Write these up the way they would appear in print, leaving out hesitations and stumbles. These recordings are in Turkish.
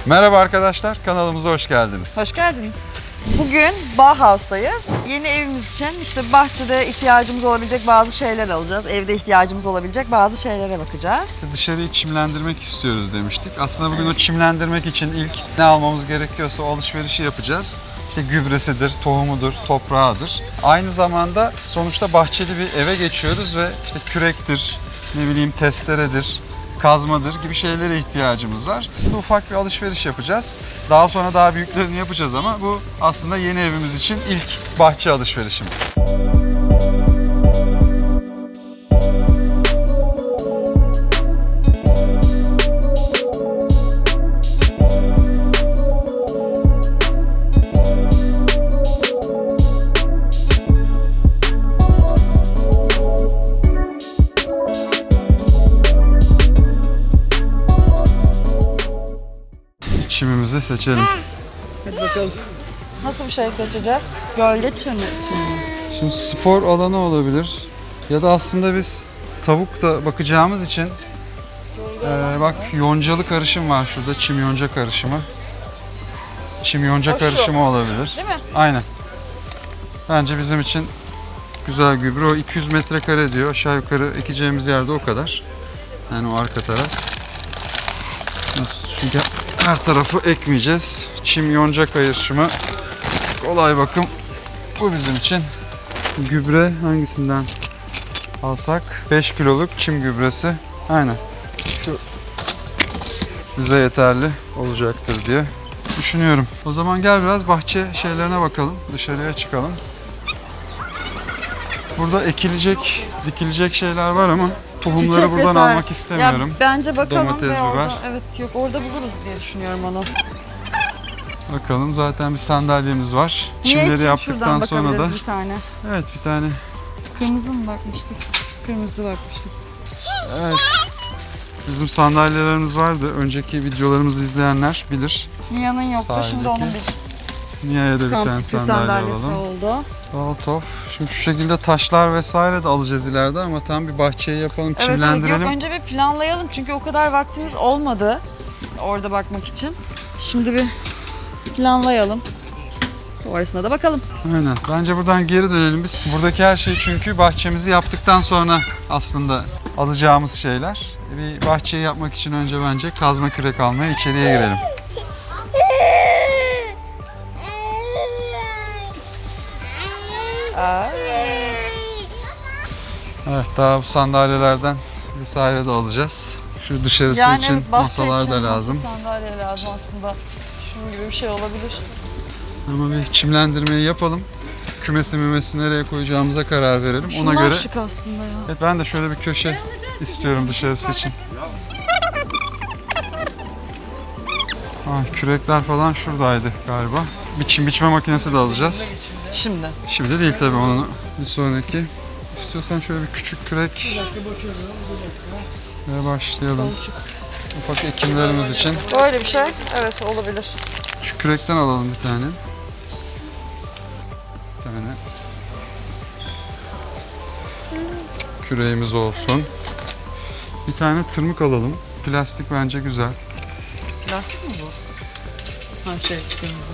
Merhaba arkadaşlar, kanalımıza hoş geldiniz. Hoş geldiniz. Bugün Bauhaus'tayız. Yeni evimiz için işte bahçede ihtiyacımız olabilecek bazı şeyler alacağız. Evde ihtiyacımız olabilecek bazı şeylere bakacağız. Dışarıyı çimlendirmek istiyoruz demiştik. Aslında bugün o çimlendirmek için ilk ne almamız gerekiyorsa o alışverişi yapacağız. İşte gübresidir, tohumudur, toprağıdır. Aynı zamanda sonuçta bahçeli bir eve geçiyoruz ve işte kürektir, ne bileyim testeredir, kazmadır gibi şeylere ihtiyacımız var. Aslında ufak bir alışveriş yapacağız. Daha sonra daha büyüklerini yapacağız ama bu aslında yeni evimiz için ilk bahçe alışverişimiz. Çimimizi seçelim. Hadi bakalım. Nasıl bir şey seçeceğiz? Gölge çimi. Şimdi spor alanı olabilir. Ya da aslında biz tavuk da bakacağımız için bak yoncalı karışım var şurada. Çim yonca karışımı. Çim yonca karışımı olabilir. Değil mi? Aynen. Bence bizim için güzel gübre. O 200 metrekare diyor. Aşağı yukarı ekeceğimiz yerde o kadar. Yani o arka taraf. Çünkü her tarafı ekmeyeceğiz. Çim yonca karışımı kolay bakım. Bu bizim için. Gübre hangisinden alsak? 5 kiloluk çim gübresi. Aynen. Şu bize yeterli olacaktır diye düşünüyorum. O zaman gel biraz bahçe şeylerine bakalım. Dışarıya çıkalım. Burada ekilecek, dikilecek şeyler var ama tohumları Çiçek buradan vesaire almak istemiyorum. Ya, bence bakalım Domates, ve biber. orada, evet yok orada buluruz diye düşünüyorum onu. Bakalım zaten bir sandalyemiz var. Niye Çimleri için yaptıktan şuradan sonra da bakabiliriz bir tane? evet bir tane. Kırmızı mı bakmıştık? Kırmızı bakmıştık. Evet. Bizim sandalyelerimiz vardı. Önceki videolarımızı izleyenler bilir. Nia'nın yoktu. Şimdi onun bir Nia'ya da bir kamp tane tipi sandalye sandalyesi alalım. oldu. Alt of. Şimdi şu şekilde taşlar vesaire de alacağız ileride ama tam bir bahçeyi yapalım, Evet, çimlendirelim. yok önce bir planlayalım çünkü o kadar vaktimiz olmadı orada bakmak için. Şimdi bir planlayalım. Sonrasında da bakalım. Aynen. Bence buradan geri dönelim biz. Buradaki her şey çünkü bahçemizi yaptıktan sonra aslında alacağımız şeyler. Bir bahçeyi yapmak için önce bence kazma kürek almaya içeriye girelim. Evet, daha bu sandalyelerden vesaire de alacağız. Şu dışarısı için masalar da lazım. Sandalye lazım aslında. Şunun gibi bir şey olabilir. Ama bir çimlendirmeyi yapalım. Kümesi mümesi nereye koyacağımıza karar verelim. Şunlar ona göre. Şık aslında ya. Evet, ben de şöyle bir köşe istiyorum dışarısı için. Kürekler falan şuradaydı galiba. Biçme makinesi de alacağız. Şimdi. Şimdi değil tabii, onu bir sonraki. İstiyorsan şöyle bir küçük kürek ve başlayalım. Ufak ekimlerimiz için. Böyle bir şey evet olabilir. Şu kürekten alalım bir tane. Bir tane. Küreğimiz olsun. Bir tane tırmık alalım. Plastik bence güzel. Plastik mi bu? Ha kırmızı.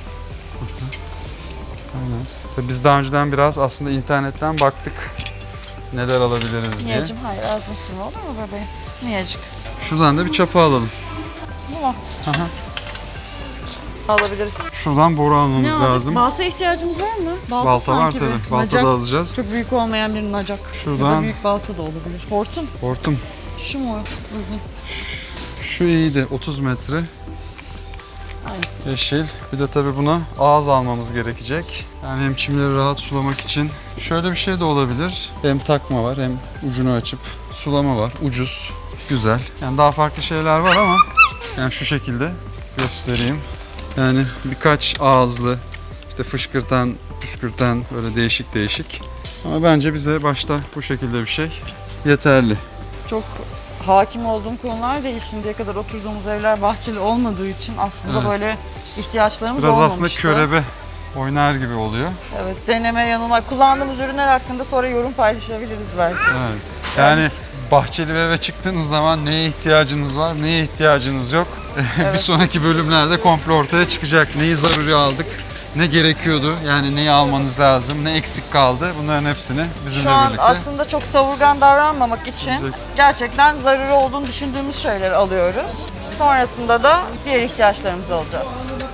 Aynen. Tabii biz daha önceden biraz aslında internetten baktık neler alabiliriz diye. Niye'cim hayır ağzını sürme olur mu bebeğim? Niye'cik. Şuradan da bir çapa alalım. Bu mu? Aha. Alabiliriz. Şuradan boru almamız lazım. Balta ihtiyacımız var mı? Balta var tabii. Balta da alacağız. Çok büyük olmayan bir nacak. Şuradan. Ya da büyük balta da olabilir. Hortum. Hortum. Şu mu uygun? Şu iyiydi, 30 metre. Aynısı. Yeşil. Bir de tabii buna ağız almamız gerekecek. Yani hem çimleri rahat sulamak için. Şöyle bir şey de olabilir. Hem takma var hem ucunu açıp sulama var. Ucuz. Güzel. Yani daha farklı şeyler var ama yani şu şekilde göstereyim. Yani birkaç ağızlı, işte fışkırtan, püskürten böyle değişik. Ama bence bize başta bu şekilde bir şey yeterli. Çok hakim olduğum konular değil. Şimdiye kadar oturduğumuz evler bahçeli olmadığı için aslında Evet. böyle ihtiyaçlarımız Biraz olmamıştı. aslında körebe oynar gibi oluyor. Evet, deneme yanılma. Kullandığımız ürünler hakkında sonra yorum paylaşabiliriz belki. Evet. Yani bahçeli bir eve çıktığınız zaman neye ihtiyacınız var, neye ihtiyacınız yok. Evet. Bir sonraki bölümlerde komple ortaya çıkacak. Neyi zaruri aldık, ne gerekiyordu, yani neyi almanız lazım, ne eksik kaldı. Bunların hepsini bizimle Şu an birlikte. aslında çok savurgan davranmamak için gerçekten zaruri olduğunu düşündüğümüz şeyleri alıyoruz. Sonrasında da diğer ihtiyaçlarımızı alacağız.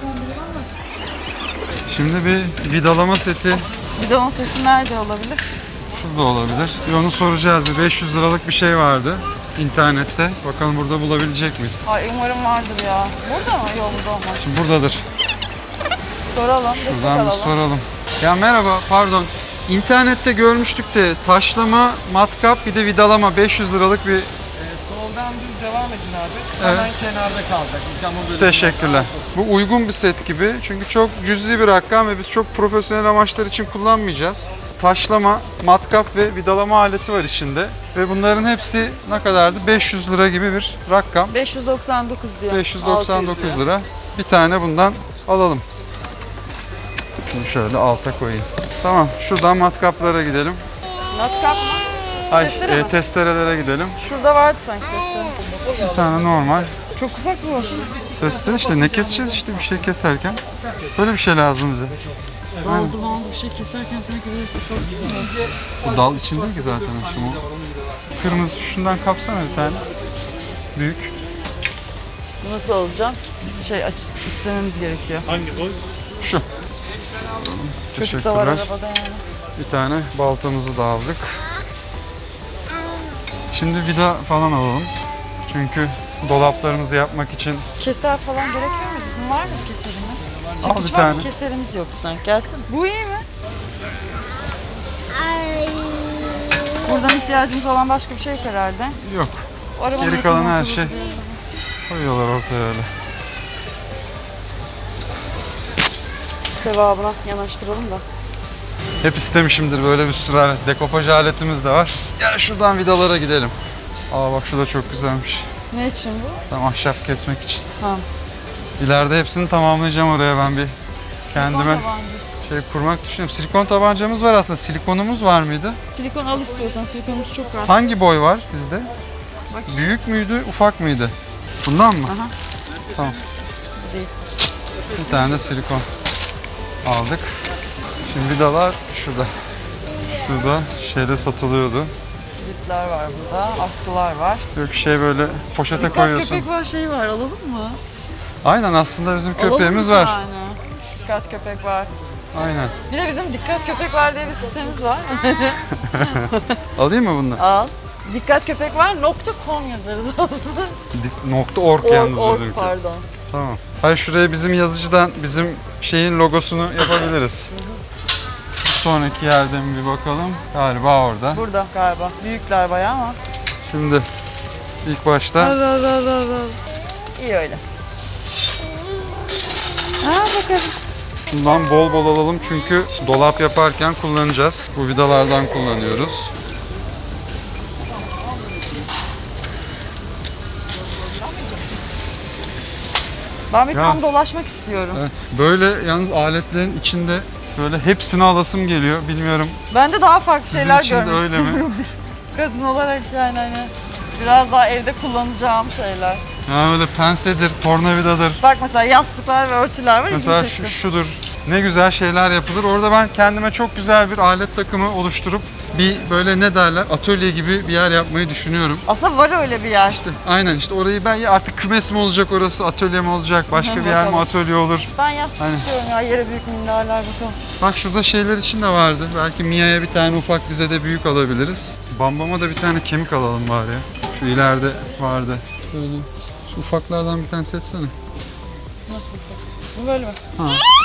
Şimdi bir vidalama seti Bidon sesi nerede olabilir? şurada olabilir. Bir onu soracağız. Bir 500 liralık bir şey vardı internette. Bakalım burada bulabilecek miyiz? Ay umarım vardır ya. Burada mı? Yolunda olmaz. Şimdi buradadır. Soralım, destek Buradan bir alalım. soralım. Ya merhaba, pardon. İnternette görmüştük de taşlama, matkap bir de vidalama 500 liralık bir... Soldan düz devam edin abi. Evet. Hemen kenarda kalacak. İlkan bu bölümde. Teşekkürler. Bu uygun bir set gibi çünkü çok cüzi bir rakam ve biz çok profesyonel amaçlar için kullanmayacağız. Taşlama, matkap ve vidalama aleti var içinde ve bunların hepsi ne kadardı? 500 lira gibi bir rakam. 599 diyor. 599 600 lira. Bir tane bundan alalım. Şunu şöyle alta koyayım. Tamam, şuradan matkaplara gidelim. Matkap mı? Ay, Testere mi? testerelere gidelim. Şurada vardı sanki testere. Bir tane normal. Çok ufak bu. Testere işte ne keseceğiz işte bir şey keserken. Böyle bir şey lazım bize. Baldı bir şey keserken sanki böyle sıkıntı değil mi? O dal için değil ki zaten şimdi o. Kırmızı şundan kapsana bir tane. Büyük. Nasıl olacak? İstememiz gerekiyor. Hangi boy? Şu. Çocuk da var Teşekkürler. arabada yani. Bir tane baltamızı da aldık. Şimdi vida falan alalım. Çünkü dolaplarımızı yapmak için Keser falan gerekiyor mu? Bizim var mı keserimiz? al bir Hiç var mı? tane. Keserimiz yoktu sanki. Gelsin. Bu iyi mi? Buradan ihtiyacımız olan başka bir şey yok herhalde. Yok. O arabanın Geri kalan yakın her ortada şey. duruyor. Koyuyorlar ortaya öyle. Sevabına yanaştıralım da. Hep istemişimdir böyle bir sürü dekopaj aletimiz de var. Gel şuradan vidalara gidelim. Aa bak şu da çok güzelmiş. Ne için bu? Tam ahşap kesmek için. Ha. İleride hepsini tamamlayacağım oraya ben bir kendime Tabancası. şey kurmak düşünüyorum. Silikon tabancamız var aslında. Silikonumuz var mıydı? Silikon al istiyorsan. Silikonumuz çok rahat. Hangi boy var bizde? Bak. Büyük müydü, ufak mıydı? Bundan mı? Aha. Tamam. Bu değil. Bir tane de silikon aldık. Şimdi vidalar şurada. Şurada şeyde satılıyordu. Klipler var burada. Askılar var. Yok şey böyle poşete Dikkat koyuyorsun. köpek var şey var. Alalım mı? Aynen aslında bizim köpeğimiz Alalım bir var. tane. Dikkat köpek var. Aynen. Bir de bizim Dikkat Köpek var diye bir sitemiz var. Alayım mı bunu? Al. Dikkat Köpek var .com yazarız. .org yalnız Org, bizimki. pardon. Tamam. Hayır şuraya bizim yazıcıdan bizim şeyin logosunu yapabiliriz. Bir sonraki yerde mi bir bakalım? Galiba orada. Burada galiba. Büyükler bayağı ama. Şimdi ilk başta İyi öyle. Ha bakalım. bundan bol bol alalım çünkü dolap yaparken kullanacağız. Bu vidalardan kullanıyoruz. Ben bir Ya. tam dolaşmak istiyorum. Evet, böyle yalnız aletlerin içinde böyle hepsini alasım geliyor. Bilmiyorum. Ben de daha farklı Sizin şeyler için de görmek öyle mi? istiyorum. Kadın olarak yani hani biraz daha evde kullanacağım şeyler. Ya öyle pensedir, tornavidadır. Bak mesela yastıklar ve örtüler var. Mesela ilgimi çekti. şudur. Ne güzel şeyler yapılır. Orada ben kendime çok güzel bir alet takımı oluşturup bir böyle ne derler atölye gibi bir yer yapmayı düşünüyorum. Aslında var öyle bir yer. İşte aynen işte orayı ben ya artık kümes mi olacak orası, atölye mi olacak, başka bir yer mi Bakalım. atölye olur. Ben yastık Aynen. istiyorum ya. Yere büyük minderler bakalım. Bak şurada şeyler için de vardı. Belki Mia'ya bir tane ufak bize de büyük alabiliriz. Bambam'a da bir tane kemik alalım bari ya. Şu ileride vardı. Şöyle. Şu ufaklardan bir tane seçsene. Nasıl? Bu böyle mi? Ha.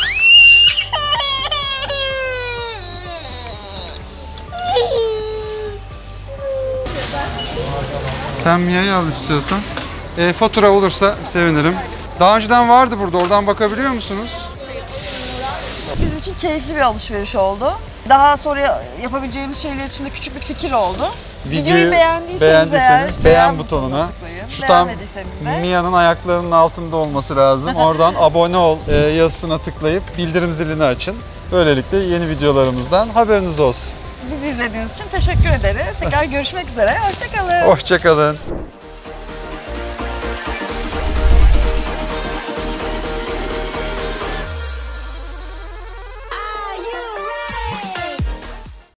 Sen Mia'yı al istiyorsan. Fatura olursa sevinirim. Daha önceden vardı burada. Oradan bakabiliyor musunuz? Bizim için keyifli bir alışveriş oldu. Daha sonra yapabileceğimiz şeyler için de küçük bir fikir oldu. Videoyu beğendiyseniz eğer beğen butonuna. tıklayın. Şu tam Beğenmediyseniz de Mia'nın ayaklarının altında olması lazım. Oradan abone ol yazısına tıklayıp bildirim zilini açın. Böylelikle yeni videolarımızdan haberiniz olsun. bizi izlediğiniz için teşekkür ederiz. Tekrar görüşmek üzere. Hoşça kalın. Hoşça kalın.